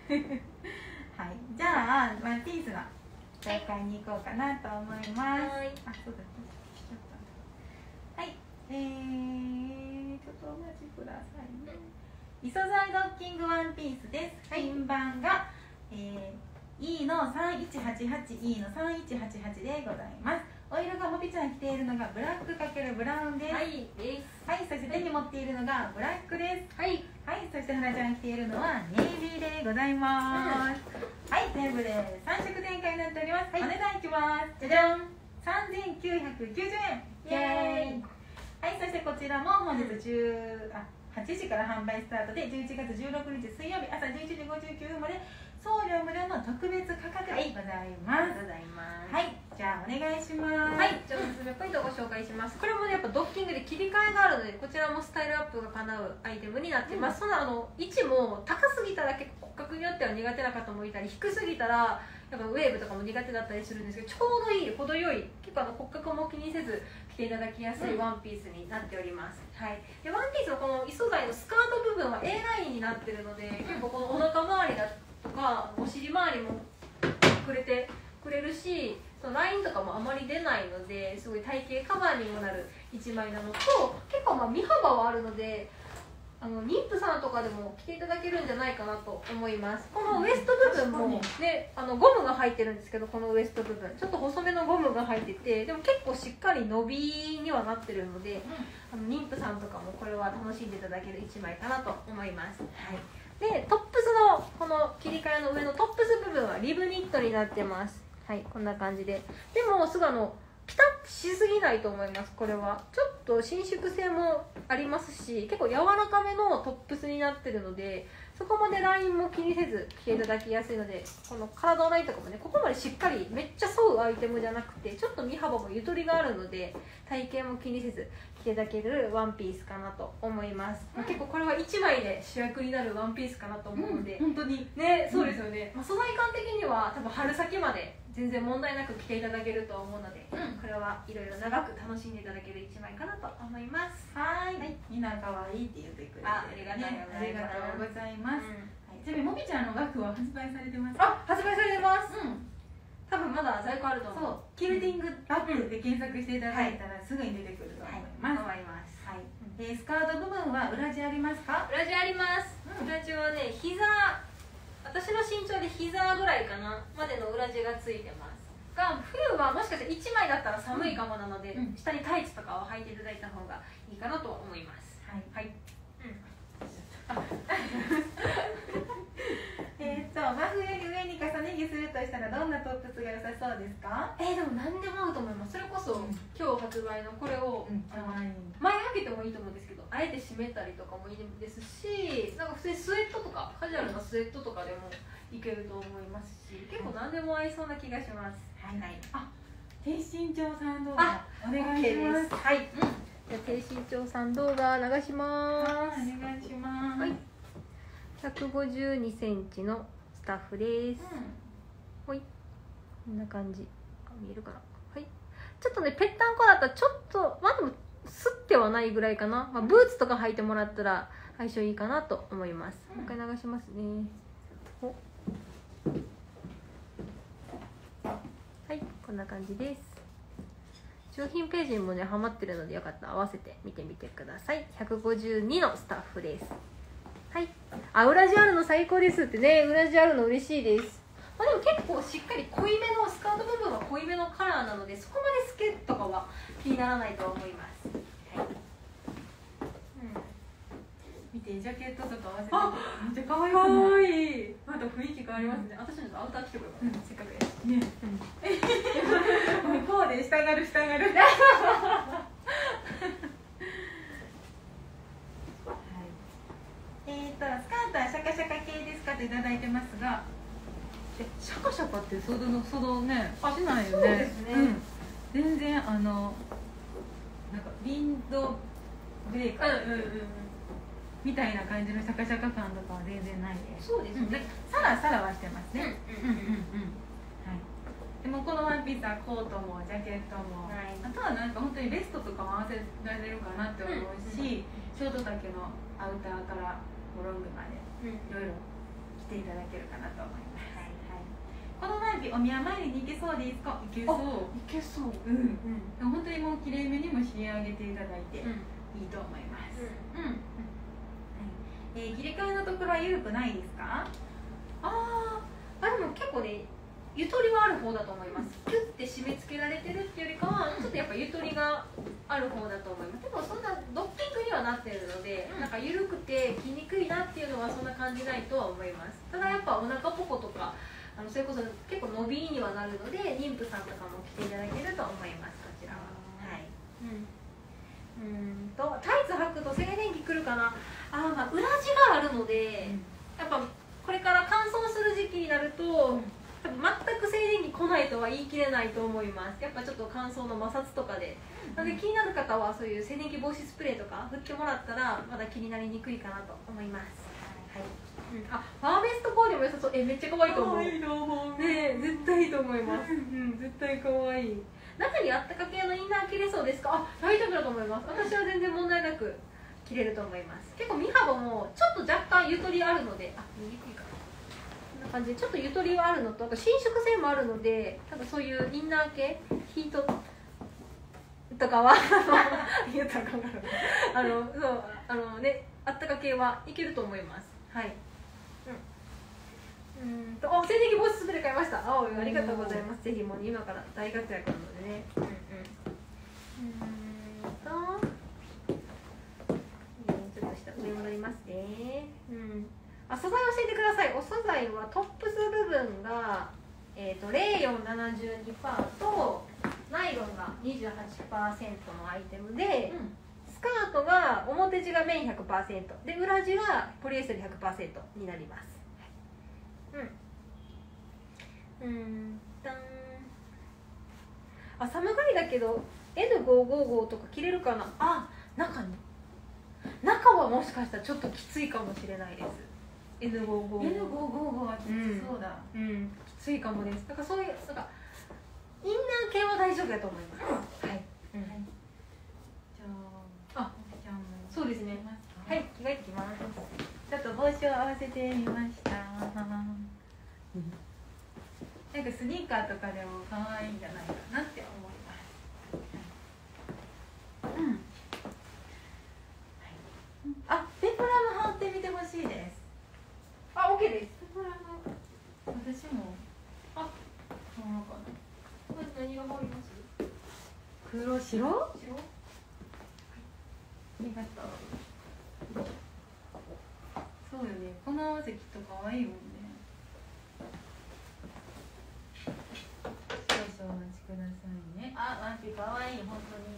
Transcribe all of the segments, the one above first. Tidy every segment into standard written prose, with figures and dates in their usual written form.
はい、じゃあワンピースの紹介に行こうかなと思います。はい、あ、そうだ、はい、ちょっとお待ちくださいね。異素材ドッキングワンピースです。品番が、E の 3188E の3188でございます。お色がもぴちゃん着ているのがブラック×ブラウンです。 はいです。 はい、そして手に持っているのがブラックです。 はい、 はい、そして花ちゃん着ているのはネイビーでございます。はい、全部で3色展開になっております。お値段いきます。じゃじゃん、3990円。イエーイ。はい、そしてこちらも本日8時から販売スタートで11月16日水曜日朝11時59分まで送料無料の特別価格でございます。はい、じゃあお願いします。 はい、じゃあおすすめポイントをご紹介します。これもね、やっぱドッキングで切り替えがあるので、こちらもスタイルアップが叶うアイテムになっています。その位置も高すぎたら結構骨格によっては苦手な方もいたり、低すぎたらやっぱウェーブとかも苦手だったりするんですけど、ちょうどいい程よい、結構骨格も気にせず着ていただきやすいワンピースになっております。はい、でワンピースのこの異素材のスカート部分は A ラインになってるので、結構このお腹周りだとかお尻周りもくれてくれるし、そのラインとかもあまり出ないので、すごい体型カバーにもなる一枚なのと、結構身幅はあるので、妊婦さんとかでも着ていただけるんじゃないかなと思います。このウエスト部分もね、ゴムが入ってるんですけど、このウエスト部分ちょっと細めのゴムが入ってて、でも結構しっかり伸びにはなってるので、妊婦さんとかもこれは楽しんでいただける一枚かなと思います。はい、でトップスのこの切り替えの上のトップス部分はリブニットになってます。はい、こんな感じで、でもすぐピタッとしすぎないと思います。これはちょっと伸縮性もありますし、結構柔らかめのトップスになってるので、そこまでラインも気にせず着ていただきやすいので、この体のラインとかもね、ここまでしっかりめっちゃ沿うアイテムじゃなくて、ちょっと身幅もゆとりがあるので、体型も気にせず着ていただけるワンピースかなと思います。結構これは1枚で主役になるワンピースかなと思うので、 本当にね、そうですよね。素材感的には多分春先まで全然問題なく着ていただけると思うので、これはいろいろ長く楽しんでいただける一枚かなと思います。 はい、みんな可愛いって言ってくれて、 ありがとうございます。 ちなみにもみちゃんの額は発売されてます。 発売されてます。多分まだ在庫あると思う。 そう、キルティングバッグで検索していただいたらすぐに出てくると思います。はい。で、スカート部分は裏地ありますか？ 裏地あります。裏地はね、私の身長で膝ぐらいかなまでの裏地がついてますが、冬はもしかして1枚だったら寒いかもなので、下にタイツとかを履いていただいた方がいいかなと思います。はい、 真冬に上に重ね着するとしたらどんなトップスが良さそうですか？ でも何でも合うと思います。それこそ、今日発売のこれを、前開けてもいいと思うんですけど、あえて締めたりとかもいいですし、なんか普通にスウェットとかカジュアルなスウェットとかでもいけると思いますし、結構何でも合いそうな気がします。はい、 低身長さん動画お願いします。 はい、じゃあ低身長さん動画流します。 お願いします。 はい、152センチのスタッフです。はい、こんな感じ。見えるかな。はい、ちょっとね、ぺったんこだったらちょっとでもすってはないぐらいかな。ブーツとか履いてもらったら相性いいかなと思います。もう一回流しますね。はい、こんな感じです。商品ページにもねハマってるので、よかったら合わせて見てみてください。152のスタッフです。はい、裏地あるの最高ですってね。裏地あるの嬉しいです。でも結構しっかり濃いめのスカート部分は濃いめのカラーなので、そこまで透けとかは気にならないと思います。 見て、ジャケットとか合わせてめっちゃ可愛いですね。可愛い。また雰囲気変わりますね。 私のアウター着てこようかな。せっかくやしね。こうで従る。スカートはシャカシャカ系ですかといただいてますが、シャカシャカってそのねしないよね。そうですね。全然なんかウィンドブレーカーみたいな感じのシャカシャカ感とかは全然ないです。 そうですね。 サラサラはしてますね。でもこのワンピースはコートもジャケットも、あとはなんか本当にベストとかも合わせられるかなって思うし、ショート丈のアウターからロングまでいろいろ着着ていただけるかなと思います。この前お宮参りに行けそうですか？行けそう。 いけそう。 本当にもう綺麗めにも仕上げていただいていいと思います。切り替えのところは緩くないですか？ でも結構ね、ゆとりはある方だと思います。キュッて締め付けられてるっていうよりかは、ちょっとやっぱゆとりがある方だと思います。でもそんなドッキングにはなってるので、なんか緩くて着にくいなっていうのはそんな感じないとは思います。ただやっぱお腹ポコとかそれこそ結構伸びにはなるので、妊婦さんとかも着ていただけると思います。こちらは。タイツ履くと静電気くるかな。裏地があるので、やっぱこれから乾燥する時期になると、多分全く静電気来ないとは言い切れないと思います。やっぱちょっと乾燥の摩擦とかで、なので気になる方はそういう静電気防止スプレーとか振ってもらったらまだ気になりにくいかなと思います。ファーベストコーデも良さそう。めっちゃ可愛いと思う。ね、絶対いいと思います。絶対可愛い。中にあったか系のインナー着れそうですか？大丈夫だと思います。私は全然問題なく着れると思います。結構身幅もちょっと若干ゆとりあるので、見にくいかな。こんな感じでちょっとゆとりはあるのと、あと伸縮性もあるので、多分そういうインナー系、ヒートとかは言ったらあったか系はいけると思います。静電気防止スプレー買いました。ありがとうございます。ぜひもう今から大活躍なのでね。ちょっと下上戻りますね。素材教えてください。お素材はトップス部分がレーヨン 72% とナイロンが 28% のアイテムで、スカートが表地が綿 100% で裏地はポリエステル 100% になります。寒がりだけど N555 とか着れるかな。中はもしかしたらちょっときついかもしれないです。N555 はきつそうだ。 きついかもです。だからそういうインナー系は大丈夫だと思います。そうですね。着替えてきます。 ちょっと帽子を合わせてみました。なんかスニーカーとかでも可愛いんじゃないかなって思います。ペプラム羽織ってみてほしいです。 OK です。 ペプラム私もこれ何が羽織ります？ 黒白？ありがとう。そうよね。この合わせきっと可愛いもんね。少々お待ちくださいね。マジ可愛い本当に。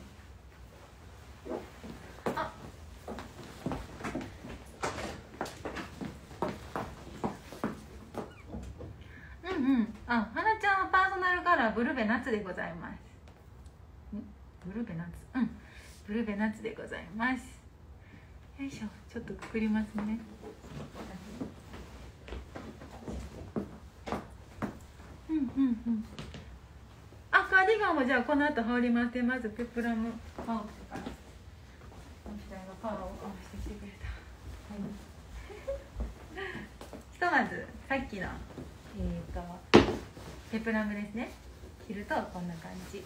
花ちゃんはパーソナルカラーブルベナッツでございます。ブルベナッツ、ブルベナッツでございます。よいしょ、ちょっとくくりますね。カーディガンもじゃあこの後羽織ります。まずペプラム羽織ってから。こちらがパワーを合わせてきてくれた。ひとまずさっきのペプラムですね。着るとこんな感じ。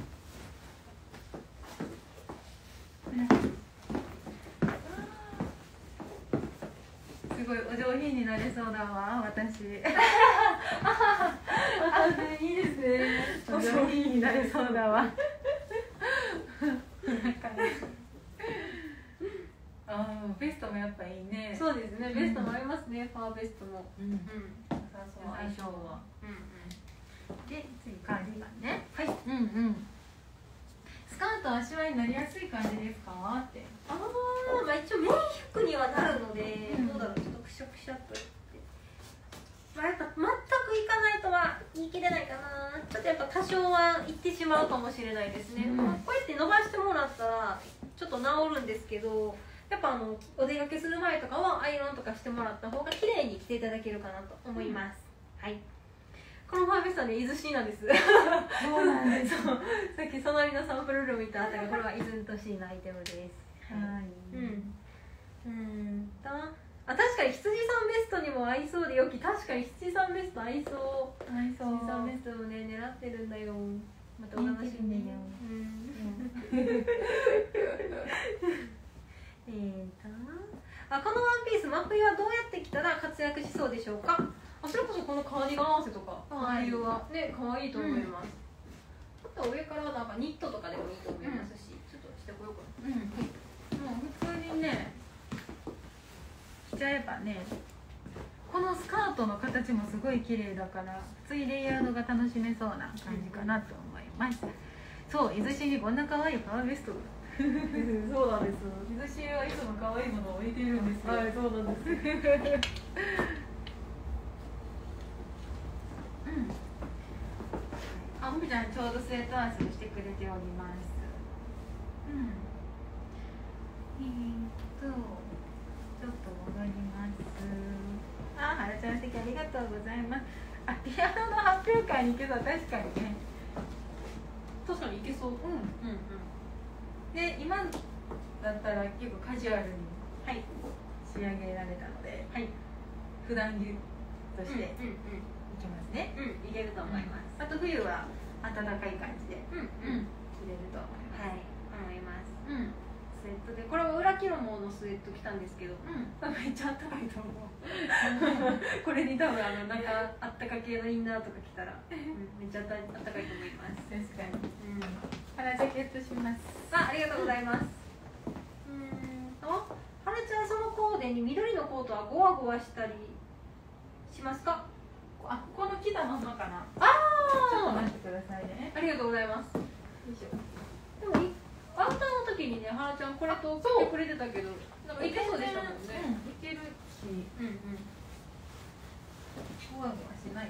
すごいお上品になれそうだわ、私。 いいですね。 お上品になれそうだわ。ベストもやっぱいいね。 そうですね。ベストもありますね。ファーベストも。 相性は。で、次カーディガンね。スカート足輪になりやすい感じですかって。 一応綿100にはなるので、どうだろう、ちょっとくしゃくしゃっと。やっぱ全くいかないとは言い切れないかな。ちょっとやっぱ多少はいってしまうかもしれないですね。こうやって伸ばしてもらったらちょっと治るんですけど、やっぱお出かけする前とかはアイロンとかしてもらった方が綺麗に着ていただけるかなと思います。このファーベストはね、伊豆シーなんです。 そうなんです。 さっき隣のサンプルルーム行ったあたり、これは伊豆とシーのアイテムです。 あ、確かに羊さんベストにも合いそうでよき。確かに羊さんベスト合いそう。 合いそう。 羊さんベストもね狙ってるんだよ。またお楽しみに。あ、このワンピース真冬はどうやって着たら活躍しそうでしょうか。あ、それこそこのカーディガン合わせとか真冬はね可愛いと思います。あと上からなんかニットとかでもいいと思いますし、ちょっとしてこようかな。 もう普通にね着ちゃえばね、このスカートの形もすごい綺麗だから普通にレイヤードが楽しめそうな感じかなと思います。そう、伊豆市にこんな可愛いパワーベストがそうなんです。 伊豆市はいつも可愛いものを置いているんですよ。 はい、そうなんです。 あ、もみちゃんちょうどスウェット合わせをしてくれております。ちょっと戻ります。あ、はらちゃん席ありがとうございます。あ、ピアノの発表会に行けば確かにね。 確かにいけそう。 で、今だったら結構カジュアルに仕上げられたので、普段着としていけますね。 いけると思います。 あと冬は暖かい感じで着れると思います。 スウェットで、これは裏キロモのスウェット着たんですけど、 めっちゃ暖かいと思う。これに多分なんかあったか系のインナーとか着たら、めっちゃ暖かいと思います。確かに。原ジャケットします。 ありがとうございます。はるちゃん、そのコーデに緑のコートはゴワゴワしたりしますか。 あ、この着たままかな。 あちょっと待ってくださいね。 ありがとうございます。よいしょ。でもアウターの時にね、はるちゃんこれと着てくれてたけど、なんかいけそうでしたもんね。 いけるし、ゴワゴワしない。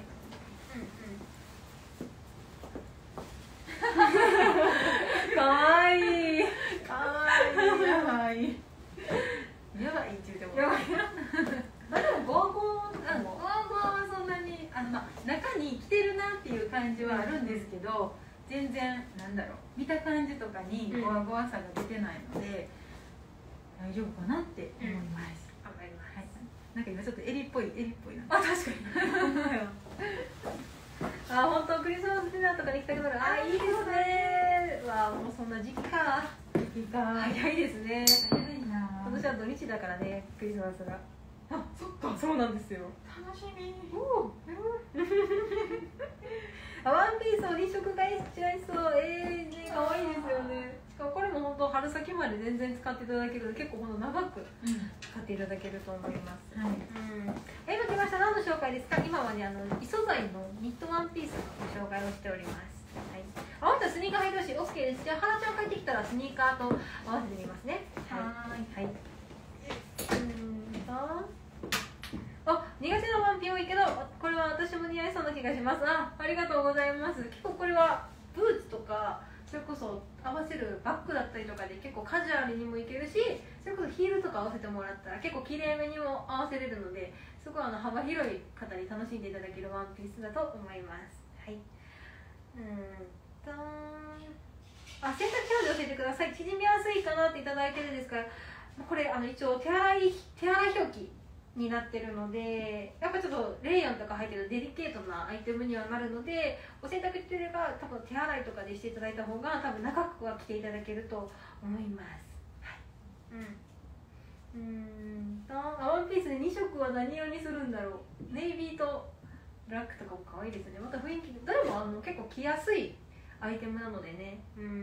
かわいい。 かわいい。やばいって言っても。 やばい。でもゴワゴワはそんなに中に着てるなっていう感じはあるんですけど、全然なんだろう、見た感じとかにゴワゴワさが出てないので、大丈夫かなって思います。 頑張ります。 なんか今ちょっと襟っぽいあ、確かに。あ、本当クリスマスディナーとかに行きたくなる。あ、いいですね。わあ、もうそんな時期か。早いですね。 早いな。 今年は土日だからね、クリスマスが。 あ、そっか。 そうなんですよ。 楽しみ。 ワンピースを2色買いしちゃいそう。可愛いですよね。しかもこれも本当春先まで全然使っていただけるので、結構この長く使っていただけると思います。今来ました。何の紹介ですか。今はね、異素材のニットワンピースのご紹介をしております。あ、またスニーカー履いてほしい。 OK です。じゃあはらちゃん帰ってきたらスニーカーと合わせてみますね。あ、苦手なワンピ多いけど、これは私も似合いそうな気がします。ありがとうございます。結構これはブーツとか、それこそ合わせるバッグだったりとかで結構カジュアルにもいけるし、それこそヒールとか合わせてもらったら結構きれいめにも合わせれるので、すごい幅広い方に楽しんでいただけるワンピースだと思います。洗濯表示教えてください。縮みやすいかなっていただいてるんですから、これ一応手洗い表記になってるので、やっぱちょっとレイヤーとか入ってるデリケートなアイテムにはなるので、お洗濯中が多分手洗いとかでしていただいた方が多分長くは着ていただけると思います。ワンピースで2色は何色にするんだろう。ネイビーとブラックとかも可愛いですね。また雰囲気どれも結構着やすいアイテムなのでね。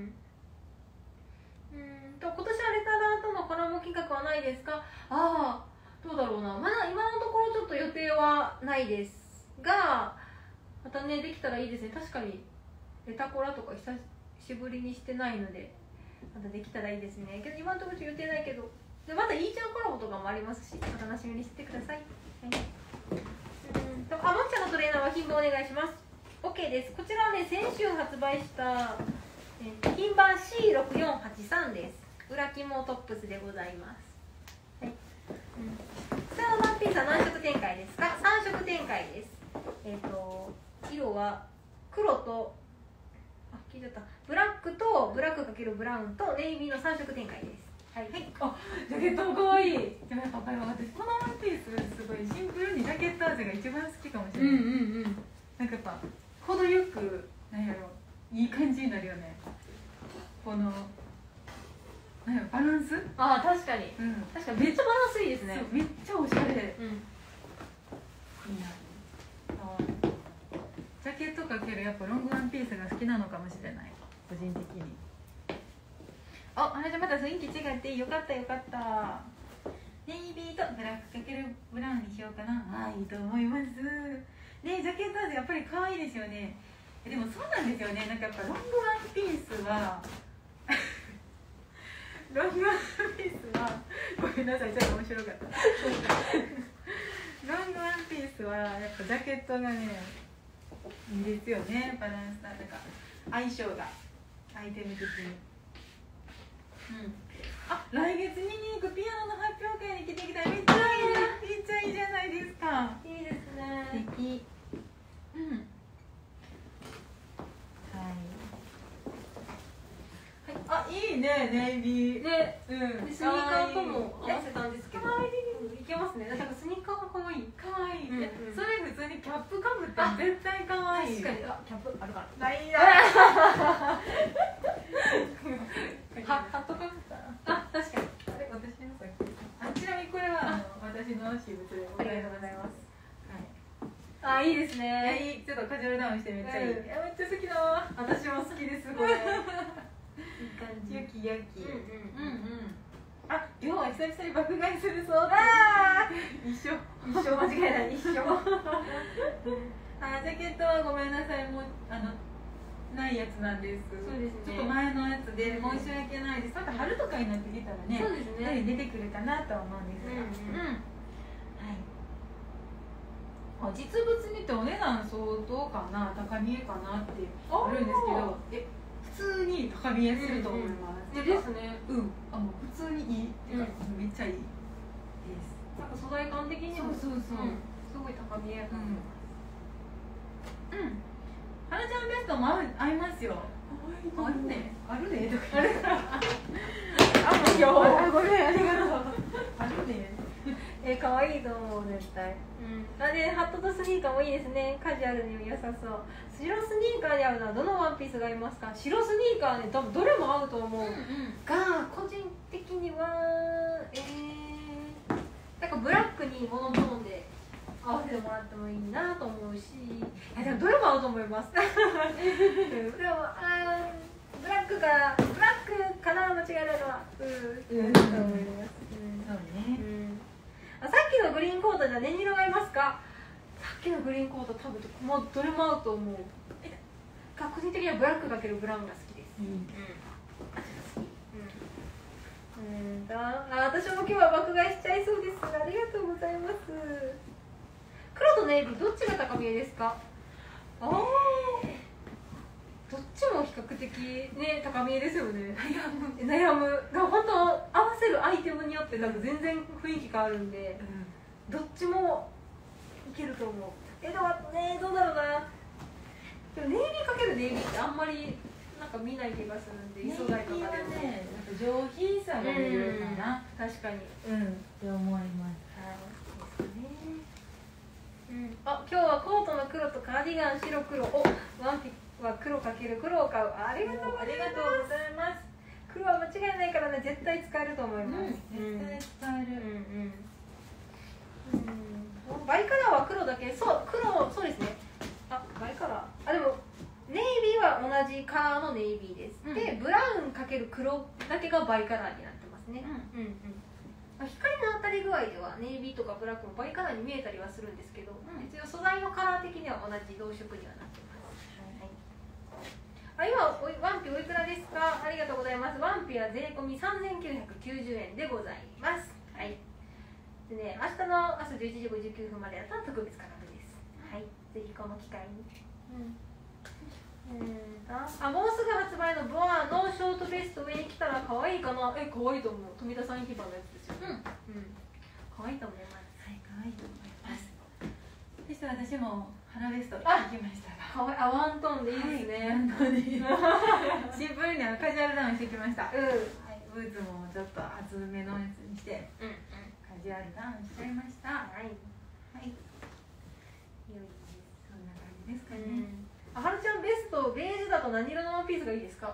今年はレターダーとのコラボ企画はないですか。どうだろうな。まだ今のところちょっと予定はないですが、またねできたらいいですね。確かにレタコラとか久しぶりにしてないので、またできたらいいですね。けど今のところ予定ないけど、でまたいいちゃんコラボとかもありますし、お楽しみにしててください。あ、もっちゃんのトレーナーは品番お願いします。 OK です。こちらはね、先週発売した品番 C6483 です。裏肝トップスでございます。下のワンピースは何色展開ですか。3色展開です。色は黒と聞いちゃったブラックとブラック×ブラウンとネイビーの3色展開です。 はい、 あ、ジャケットも可愛い。でもやっぱこれ私このワンピースすごいシンプルにジャケット味が一番好きかもしれない。なんかやっぱ程よくなんやろいい感じになるよね。このなんやろバランス。 ああ確かに、確かにめっちゃバランスいいですね。 めっちゃおしゃれ。いいな。ジャケットかけるやっぱロングワンピースが好きなのかもしれない。個人的に。あ、あれじゃまた雰囲気違ってよかったよかった。ネイビーとブラックかけるブラウンにしようかな。はい、いいと思います。ね、ジャケット味やっぱり可愛いですよね。でもそうなんですよね。なんかやっぱロングワンピースはロングワンピースはごめんなさい、ちょっと面白かった。ロングワンピースはやっぱジャケットがねいいですよね。バランスなんか相性がアイテム的に。あ、来月見に行くピアノの発表会に来てきたらめっちゃいい、めっちゃいいじゃないですか。 いいですね。 素敵。はい。あ、いいね、ネイビー。 ね、スニーカーとも合わせたんですけど。いけますね。なんかスニーカーも可愛い。 可愛い。それ普通にキャップかぶって絶対可愛い。 確かに。あ、キャップあるから。 ないな。 ハットかぶったら。あ、確かに。 あれ、私のさっき。あ、ちなみにこれは私の私物でありがとうございます。 はい。 あ、いいですね。 ちょっとカジュアルダウンしてめっちゃいい。めっちゃ好きだわ。 私も好きですこれ。いい感じ。 ゆきやき。あ、今日は久々に爆買いするそうだ。一緒間違いない、一緒。 あ、ジャケットはごめんなさい、もうないやつなんです。 そうですね。 ちょっと前のやつで申し訳ないです。また春とかになってきたらね、 そうですね。 出てくるかなとは思うんですが。はい。実物見てお値段相当かな、高見えかなってあるんですけど、普通に高見えすると思います。 ですね。 普通にいいっていうか、めっちゃいいです。 なんか素材感的にもすごい高見え。 はなちゃんベストも合いますよ。あるね。あるね。あるよ。ごめん、ありがとう。あるね。 可愛いと思う絶対。あれハットとスニーカーもいいですね。カジュアルにも良さそう。白スニーカーに合うのはどのワンピースが合いますか？白スニーカーね、多分どれも合うと思う。が個人的にはなんかブラックにモノトーンで合わせてもらってもいいなと思うし、でもどれも合うと思います。でもブラックかな、間違いないのはと思います。そうね。さっきのグリーンコートじゃ何色がいますか？さっきのグリーンコート多分もうどれも合うと思う。個人的にはブラックかけるブラウンが好きです。私も今日は爆買いしちゃいそうです。ありがとうございます。黒とネイビーどっちが高見えですか？どっちも比較的ね高見えですよね。悩むが本当合わせるアイテムによってなんか全然雰囲気変わるんで、どっちもいけると思う。どうだろうな。でもネイビーかけるネイビーってあんまりなんか見ない気がするんで、 ネイビーはね、上品さが出るかな。 確かに。 って思います。 あ、今日はコートの黒とカーディガン白黒。ワンピは黒かける黒を買う。ありがとうございます。黒は間違いないからね、絶対使えると思います。 絶対使える。 バイカラーは黒だけ。そうですね。バイカラー。でもネイビーは同じカラーのネイビーです。でブラウンかける黒だけがバイカラーになってますね。光の当たり具合ではネイビーとかブラックもバイカラーに見えたりはするんですけど、一応素材のカラー的には同じ同色にはなってます。今ワンピおいくらですか？ありがとうございます。ワンピは税込み3990円でございます。はい。でね、明日の朝11時59分までやったら特別価格です。はい。ぜひこの機会に。もうすぐ発売のボアのショートベスト上に着たら可愛いかな。可愛いと思う。富田さん一番のやつですよ。可愛いと思います。 はい、可愛いと思います。そして私も腹ベスト着きましたが。 ワントーンでいいですね。 シンプルにカジュアルダウンしてきました。 ワブーツもちょっと厚めのやつにしてカジュアルダウンしちゃいました。はい、はい、良いです。そんな感じですかね。 あはるちゃん、ベストベージュだと何色のワンピースがいいですか？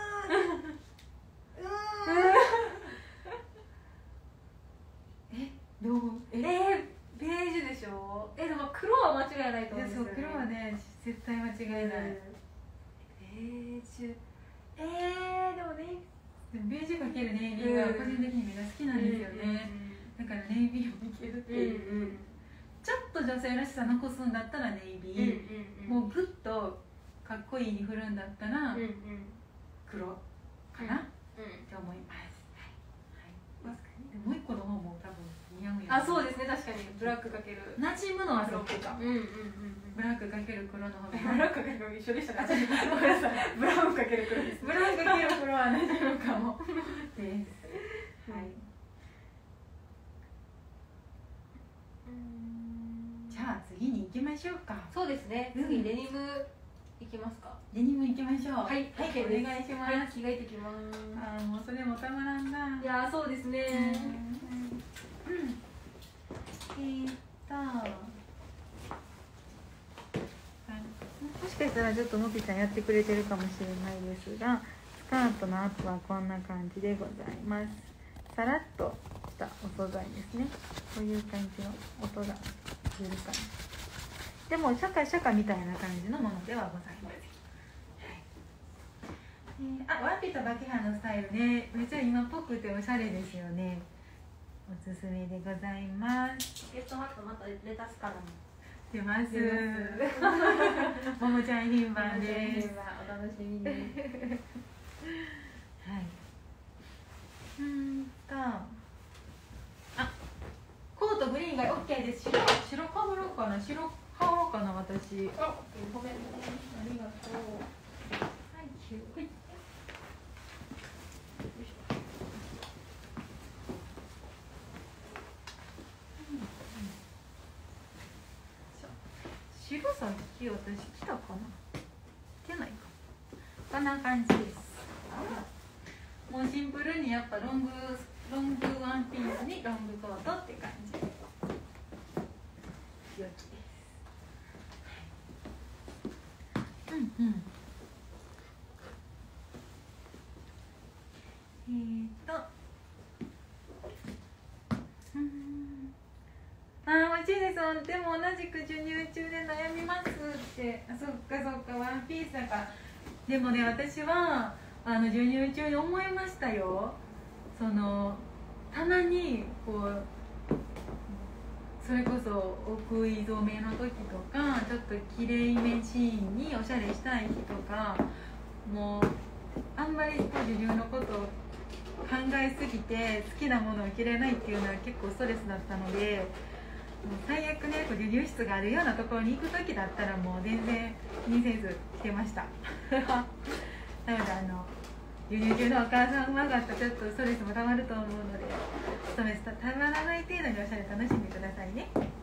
どう？ ベージュでしょ。でも黒は間違いないと思うんですよね。 そう、黒はね絶対間違いない。 ベージュ、でもね、 ベージュかけるネイビーが個人的にめっちゃ好きなんですよね。だからネイビーをいけるっていう、ちょっと女性らしさ残すんだったらネイビー、もうグッとかっこいいに振るんだったら黒かなって思います。もう一個の方も多分似合うやん。 そうですね、確かにブラックかける馴染むのはそっちか。ブラックかける黒の方が。 ブラックかける黒一緒でしたか？ごめんなさい。ブラウンかける黒です。 ブラウンかける黒は馴染むかもです。はい。じゃあ次に行きましょうか。 そうですね。次デニムいきますか。 デニムいきましょう。 はい、 お願いします。 着替えてきます。 もうそれもたまらんな。 いやそうですね。 もしかしたらちょっとのぴちゃんやってくれてるかもしれないですが、スカートのアップはこんな感じでございます。さらっとしたお素材ですね。こういう感じの音が出る感じ。でもシャカシャカみたいな感じのものではございません。ワンピとバケハのスタイルね、めっちゃ今っぽくておしゃれですよね。おすすめでございます。 ゲストハットまたレタスからも出ます。ももちゃん品番です。 お楽しみに。はい。 コートグリーンが OK です。白かぶろうかな。白買おうかな私。 ごめんね。ありがとう。 はい。白さっき私着たかな。着てないか。こんな感じです。もうシンプルにやっぱロングワンピースにロングコートって感じ。良きです。美味しいです。でも同じく授乳中で悩みますって。そっかワンピースだから。でもね、私は授乳中に思いましたよ。たまにこうそれこそお食い初めの時とか、ちょっときれいめシーンにおしゃれしたい日とか、もうあんまり授乳のことを考えすぎて好きなものを着れないっていうのは結構ストレスだったので、もう最悪ね、授乳室があるようなところに行く時だったらもう全然気にせず着てました。なので授乳中のお母さんママとちょっとストレスもたまると思うので、ストレスたまらない程度におしゃれ楽しんでくださいね。